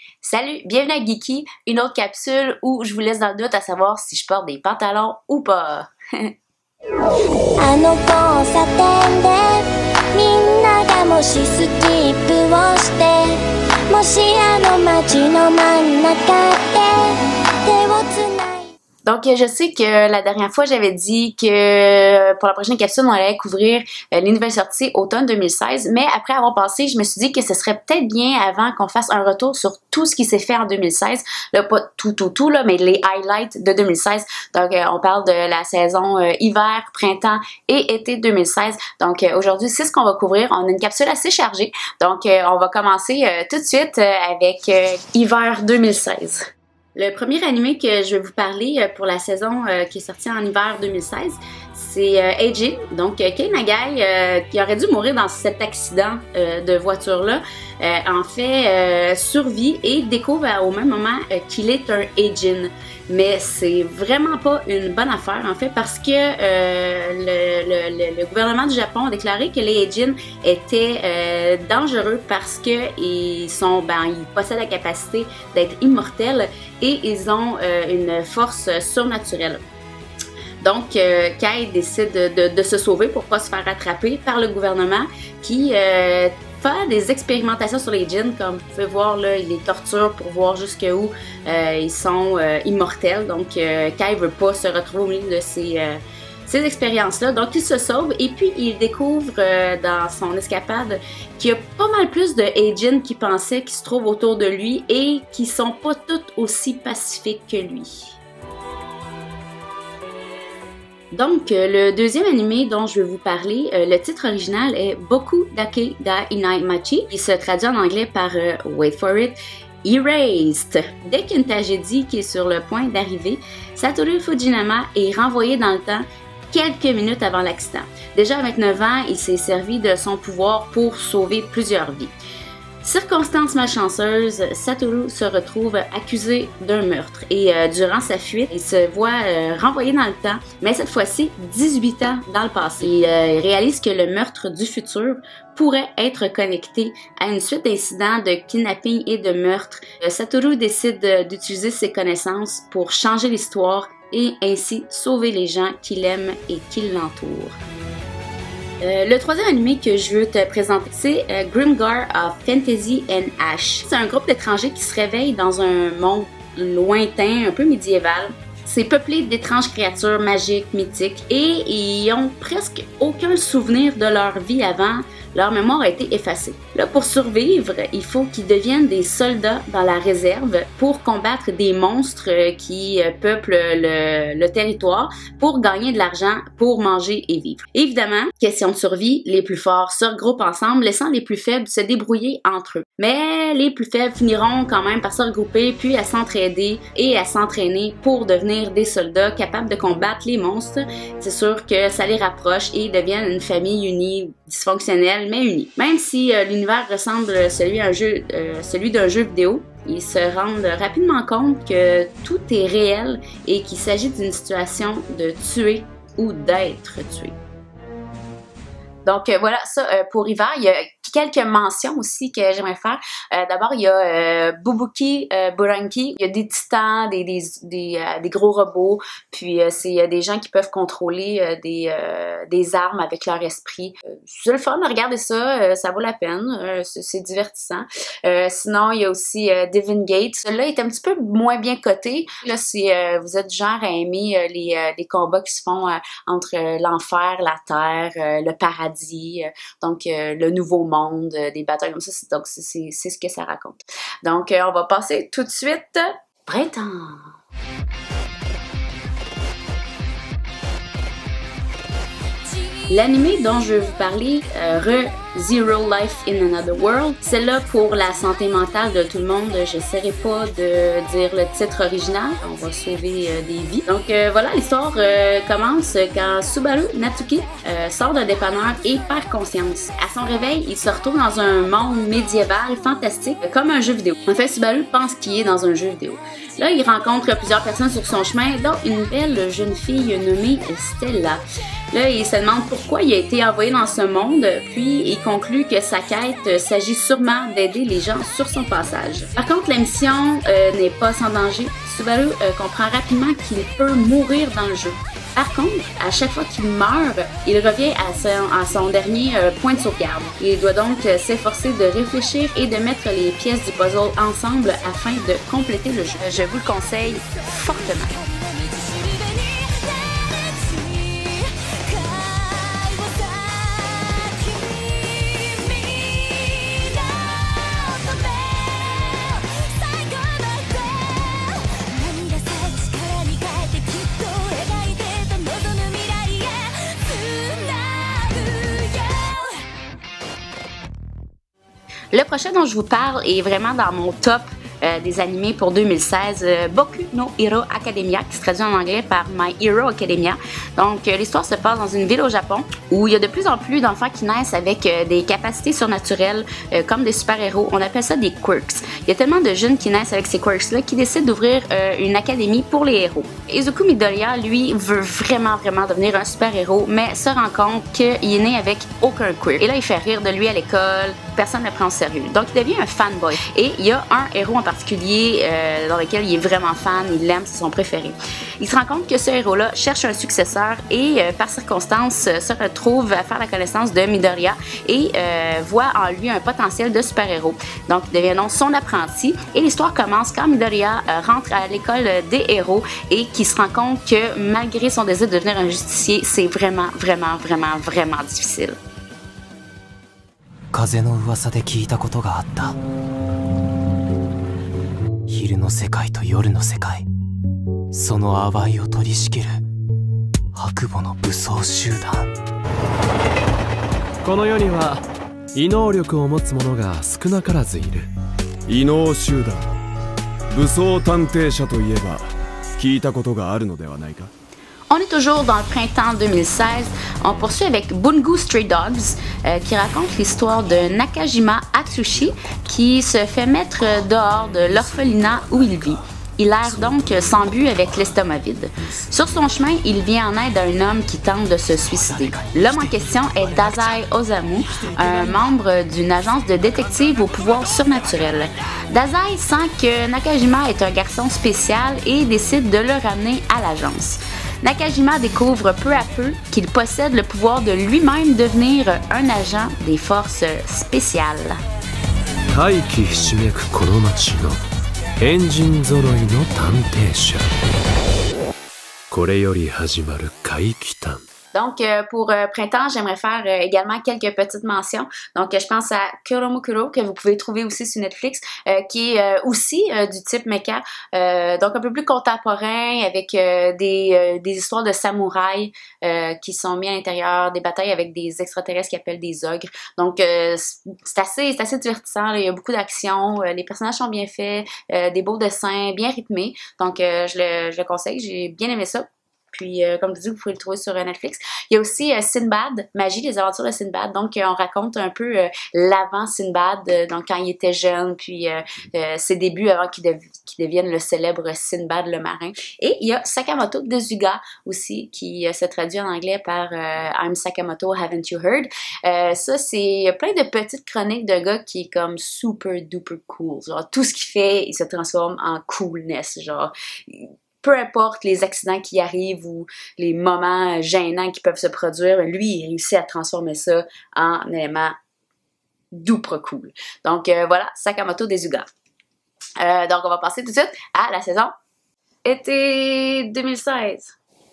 Salut, bienvenue à Geeky, une autre capsule où je vous laisse dans le doute à savoir si je porte des pantalons ou pas. あの交差点でみんながもしスキップをしてもしあの街の真ん中で手をつない Donc, je sais que la dernière fois, j'avais dit que pour la prochaine capsule, on allait couvrir les nouvelles sorties automne 2016, mais après avoir passé, je me suis dit que ce serait peut-être bien avant qu'on fasse un retour sur tout ce qui s'est fait en 2016. Là, pas tout, là, mais les highlights de 2016. Donc, on parle de la saison hiver, printemps et été 2016. Donc, aujourd'hui, c'est ce qu'on va couvrir. On a une capsule assez chargée. Donc, on va commencer tout de suite avec hiver 2016. Le premier animé que je vais vous parler pour la saison qui est sortie en hiver 2016, c'est Eijin, donc Kei Nagai, qui aurait dû mourir dans cet accident de voiture-là, en fait survit et découvre au même moment qu'il est un Eijin. Mais c'est vraiment pas une bonne affaire en fait parce que le gouvernement du Japon a déclaré que les Eijin étaient dangereux parce que ils possèdent la capacité d'être immortels et ils ont une force surnaturelle. Donc, Kei décide de se sauver pour pas se faire attraper par le gouvernement qui fait des expérimentations sur les djinns. Comme vous pouvez voir, là, il les torture pour voir jusqu'où ils sont immortels. Donc, Kei veut pas se retrouver au milieu de ces expériences-là. Donc, il se sauve et puis il découvre dans son escapade qu'il y a pas mal plus de Eijin qu'il pensait qui se trouvent autour de lui et qui sont pas toutes aussi pacifiques que lui. Donc, le deuxième animé dont je vais vous parler, le titre original est Boku Dake ga Inai Machi, qui se traduit en anglais par wait for it, Erased. Dès qu'une tragédie qui est sur le point d'arriver, Satoru Fujinama est renvoyé dans le temps quelques minutes avant l'accident. Déjà à 29 ans, il s'est servi de son pouvoir pour sauver plusieurs vies. Circonstance malchanceuse, Satoru se retrouve accusé d'un meurtre et durant sa fuite, il se voit renvoyé dans le temps, mais cette fois-ci 18 ans dans le passé. Il réalise que le meurtre du futur pourrait être connecté à une suite d'incidents de kidnapping et de meurtre. Satoru décide d'utiliser ses connaissances pour changer l'histoire et ainsi sauver les gens qu'il aime et qui l'entourent. Le troisième animé que je veux te présenter, c'est Grimgar of Fantasy and Ash. C'est un groupe d'étrangers qui se réveille dans un monde lointain, un peu médiéval. C'est peuplé d'étranges créatures magiques, mythiques, et ils ont presque aucun souvenir de leur vie avant. Leur mémoire a été effacée. Là, pour survivre, il faut qu'ils deviennent des soldats dans la réserve pour combattre des monstres qui peuplent le territoire pour gagner de l'argent, pour manger et vivre. Évidemment, question de survie, les plus forts se regroupent ensemble, laissant les plus faibles se débrouiller entre eux. Mais les plus faibles finiront quand même par se regrouper, puis à s'entraider et à s'entraîner pour devenir des soldats capables de combattre les monstres. C'est sûr que ça les rapproche et ils deviennent une famille unie, dysfonctionnelle, mais unis. Même si l'univers ressemble à celui d'un jeu vidéo, ils se rendent rapidement compte que tout est réel et qu'il s'agit d'une situation de tuer ou d'être tué. Donc voilà, ça pour hiver, il y a quelques mentions aussi que j'aimerais faire. D'abord, il y a Bubuki Buranki, il y a des titans, des gros robots, puis c'est des gens qui peuvent contrôler des armes avec leur esprit. C'est le fun, regardez ça, ça vaut la peine, c'est divertissant. Sinon, il y a aussi Divine Gate. Celui-là est un petit peu moins bien coté. Là, vous êtes du genre à aimer les combats qui se font entre l'enfer, la terre, le paradis, donc le nouveau monde, des batailles comme ça, donc c'est ce que ça raconte. Donc on va passer tout de suite printemps. L'animé dont je vais vous parler, Zero Life in Another World, celle-là pour la santé mentale de tout le monde, j'essaierai pas de dire le titre original, on va sauver des vies. Donc voilà, l'histoire commence quand Subaru Natsuki sort d'un dépanneur et perd conscience. À son réveil, il se retrouve dans un monde médiéval fantastique, comme un jeu vidéo. En fait, Subaru pense qu'il est dans un jeu vidéo. Là, il rencontre plusieurs personnes sur son chemin, dont une belle jeune fille nommée Stella. Là, il se demande pourquoi il a été envoyé dans ce monde, puis il conclut que sa quête s'agit sûrement d'aider les gens sur son passage. Par contre, la mission n'est pas sans danger. Subaru comprend rapidement qu'il peut mourir dans le jeu. Par contre, à chaque fois qu'il meurt, il revient à son dernier point de sauvegarde. Il doit donc s'efforcer de réfléchir et de mettre les pièces du puzzle ensemble afin de compléter le jeu. Je vous le conseille fortement. Le prochain dont je vous parle est vraiment dans mon top des animés pour 2016, Boku no Hero Academia, qui se traduit en anglais par My Hero Academia. Donc, l'histoire se passe dans une ville au Japon où il y a de plus en plus d'enfants qui naissent avec des capacités surnaturelles comme des super-héros. On appelle ça des quirks. Il y a tellement de jeunes qui naissent avec ces quirks-là qui décident d'ouvrir une académie pour les héros. Izuku Midoriya, lui, veut vraiment devenir un super-héros, mais se rend compte qu'il est né avec aucun quirk. Et là, il fait rire de lui à l'école, personne ne le prend au sérieux. Donc, il devient un fanboy. Et il y a un héros en particulier dans lequel il est vraiment fan, il l'aime, c'est son préféré. Il se rend compte que ce héros-là cherche un successeur et par circonstance se retrouve à faire la connaissance de Midoriya et voit en lui un potentiel de super-héros. Donc il devient donc son apprenti et l'histoire commence quand Midoriya rentre à l'école des héros et qui se rend compte que malgré son désir de devenir un justicier, c'est vraiment difficile. 風の噂で聞いたことがあった。昼の世界と夜の世界、その淡いを取り仕切る白母の武装集団。 この世には異能力を持つ者が少なからずいる。 異能集団、武装探偵者といえば聞いたことがあるのではないか。 On est toujours dans le printemps 2016. On poursuit avec Bungo Stray Dogs qui raconte l'histoire de Nakajima Atsushi qui se fait mettre dehors de l'orphelinat où il vit. Il erre donc sans but avec l'estomac vide. Sur son chemin, il vient en aide à un homme qui tente de se suicider. L'homme en question est Dazai Osamu, un membre d'une agence de détectives au pouvoir surnaturel. Dazai sent que Nakajima est un garçon spécial et décide de le ramener à l'agence. Nakajima découvre peu à peu qu'il possède le pouvoir de lui-même devenir un agent des forces spéciales. 大気ひしめくこの街の変人揃いの探偵者。これより始まる怪奇探。 Donc, pour printemps, j'aimerais faire également quelques petites mentions. Donc, je pense à Kuromukuro, que vous pouvez trouver aussi sur Netflix, qui est aussi du type mecha, donc un peu plus contemporain, avec des histoires de samouraïs qui sont mis à l'intérieur des batailles avec des extraterrestres qui appellent des ogres. Donc, c'est assez divertissant, là. Il y a beaucoup d'action, les personnages sont bien faits, des beaux dessins, bien rythmés. Donc, je le conseille, j'ai bien aimé ça. Puis, comme je dis, vous pouvez le trouver sur Netflix. Il y a aussi Sinbad, Magie, les aventures de Sinbad. Donc, on raconte un peu l'avant Sinbad, donc quand il était jeune, puis ses débuts avant qu'il devienne le célèbre Sinbad le marin. Et il y a Sakamoto Desuga aussi, qui se traduit en anglais par I'm Sakamoto, haven't you heard? Ça, c'est plein de petites chroniques d'un gars qui est comme super duper cool. Genre, tout ce qu'il fait, il se transforme en coolness. Genre, peu importe les accidents qui arrivent ou les moments gênants qui peuvent se produire, lui, il réussit à transformer ça en élément duper cool. Donc voilà, Sakamoto Desuga. Donc on va passer tout de suite à la saison été 2016.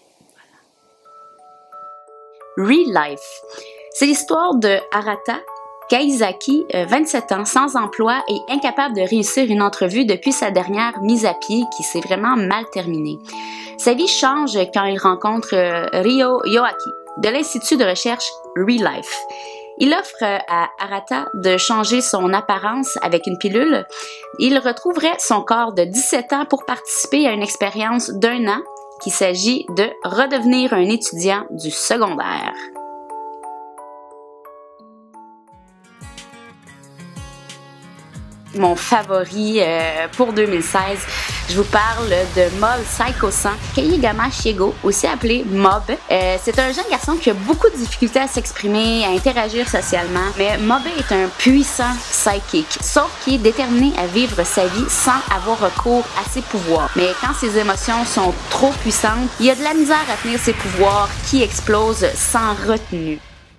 Real Life. C'est l'histoire de Arata Kaizaki, 27 ans, sans emploi et incapable de réussir une entrevue depuis sa dernière mise à pied qui s'est vraiment mal terminée. Sa vie change quand il rencontre Ryo Yoaki de l'Institut de recherche Real Life. Il offre à Arata de changer son apparence avec une pilule. Il retrouverait son corps de 17 ans pour participer à une expérience d'1 an qu'il s'agit de redevenir un étudiant du secondaire. mon favori pour 2016. Je vous parle de Mob Psycho 100 Keigama Shiego, aussi appelé Mob. C'est un jeune garçon qui a beaucoup de difficultés à s'exprimer, à interagir socialement, mais Mob est un puissant psychic, sauf qu'il est déterminé à vivre sa vie sans avoir recours à ses pouvoirs. Mais quand ses émotions sont trop puissantes, il y a de la misère à tenir ses pouvoirs qui explosent sans retenue.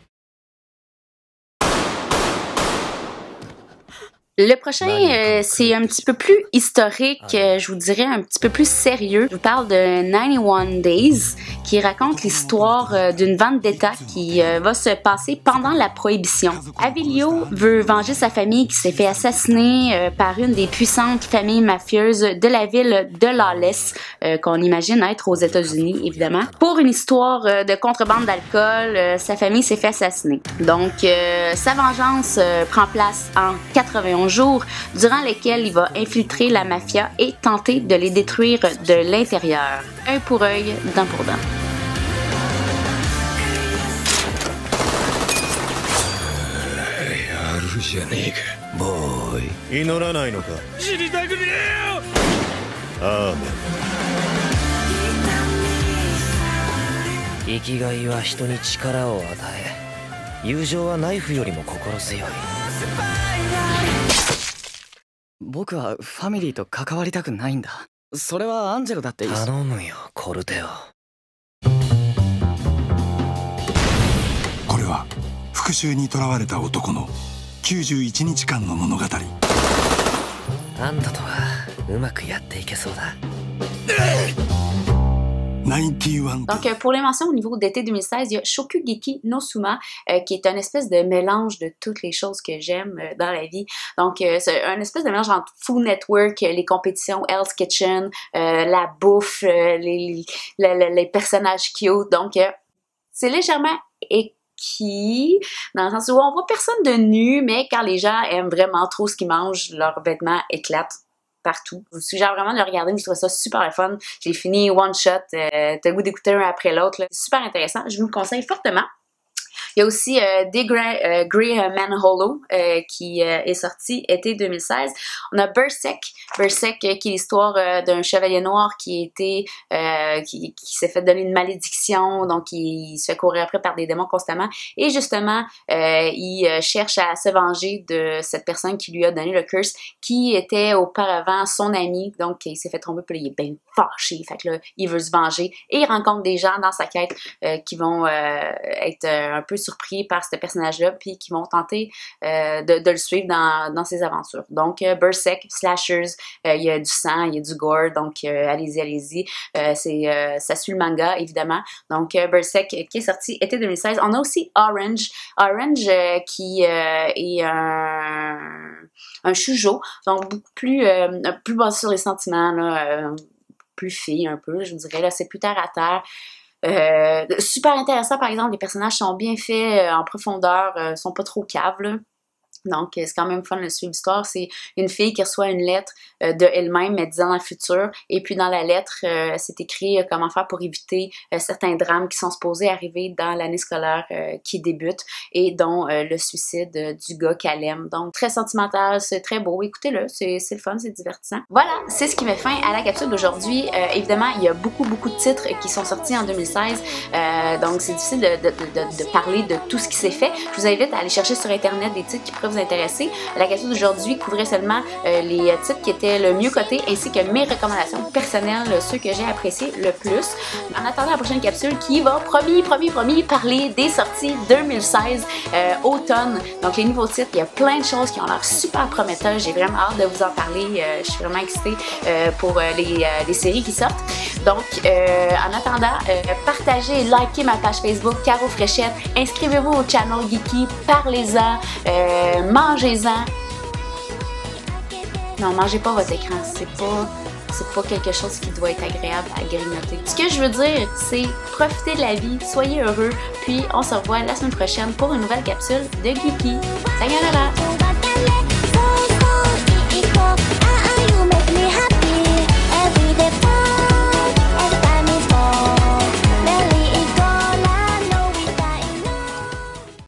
Le prochain, c'est un petit peu plus historique, je vous dirais un petit peu plus sérieux. Je vous parle de 91 Days, qui raconte l'histoire d'une vendetta qui va se passer pendant la Prohibition. Avilio veut venger sa famille qui s'est fait assassiner par une des puissantes familles mafieuses de la ville de Lawless, qu'on imagine être aux États-Unis, évidemment. Pour une histoire de contrebande d'alcool, sa famille s'est fait assassiner. Donc, sa vengeance prend place en 91 jours, durant lesquels il va infiltrer la mafia et tenter de les détruire de l'intérieur. Œil pour œil, dent pour dent. Donc, pour les mentions au niveau d'été 2016, il y a Shokugeki no Suma, qui est une espèce de mélange de toutes les choses que j'aime dans la vie. Donc, c'est un espèce de mélange entre Food Network, les compétitions, Hell's Kitchen, la bouffe, les personnages cute. Donc, c'est légèrement équis, dans le sens où on voit personne de nu, mais quand les gens aiment vraiment trop ce qu'ils mangent, leurs vêtements éclatent partout. Je vous suggère vraiment de le regarder, je trouve ça super fun. J'ai fini one shot, t'as le goût d'écouter un après l'autre. Super intéressant, je vous le conseille fortement. Il y a aussi Grey Manhollow qui est sorti été 2016. On a Berserk qui est l'histoire d'un chevalier noir qui s'est fait donner une malédiction, donc il se fait courir après par des démons constamment. Et justement, il cherche à se venger de cette personne qui lui a donné le curse, qui était auparavant son ami. Donc il s'est fait tromper, puis là, il est bien fâché. Fait que là, il veut se venger. Et il rencontre des gens dans sa quête qui vont être un peu surpris par ce personnage-là, puis qui vont tenter de le suivre dans ses aventures. Donc, Berserk, slashers, il y a du sang, il y a du gore, donc allez-y. Ça suit le manga, évidemment. Donc, Berserk qui est sorti été 2016. On a aussi Orange qui est un shoujo, donc beaucoup plus basé sur les sentiments, là, plus fille un peu, je vous dirais, là, c'est plus terre à terre. Super intéressant, par exemple, les personnages sont bien faits en profondeur, sont pas trop caves, là. Donc, c'est quand même fun de suivre l'histoire. C'est une fille qui reçoit une lettre de elle-même, mais 10 ans dans le futur. Et puis, dans la lettre, c'est écrit comment faire pour éviter certains drames qui sont supposés arriver dans l'année scolaire qui débute, et dont le suicide du gars qu'elle aime. Donc, très sentimental, c'est très beau. Écoutez-le, c'est le fun, c'est divertissant. Voilà, c'est ce qui met fin à la capsule d'aujourd'hui. Évidemment, il y a beaucoup de titres qui sont sortis en 2016. Donc, c'est difficile de parler de tout ce qui s'est fait. Je vous invite à aller chercher sur Internet des titres qui pourraient vous intéresser. La capsule d'aujourd'hui couvrait seulement les titres qui étaient le mieux cotés, ainsi que mes recommandations personnelles, ceux que j'ai appréciés le plus. En attendant la prochaine capsule qui va, promis, parler des sorties 2016 automne. Donc les nouveaux titres, il y a plein de choses qui ont l'air super prometteuses. J'ai vraiment hâte de vous en parler. Je suis vraiment excitée pour les séries qui sortent. Donc en attendant, partagez et likez ma page Facebook Caro Fréchette. Inscrivez-vous au channel Geeky, parlez-en. Mangez-en. Non, mangez pas votre écran. C'est pas quelque chose qui doit être agréable à grignoter. Ce que je veux dire, c'est profitez de la vie, soyez heureux, puis on se revoit la semaine prochaine pour une nouvelle capsule de Geeky. Sayonara!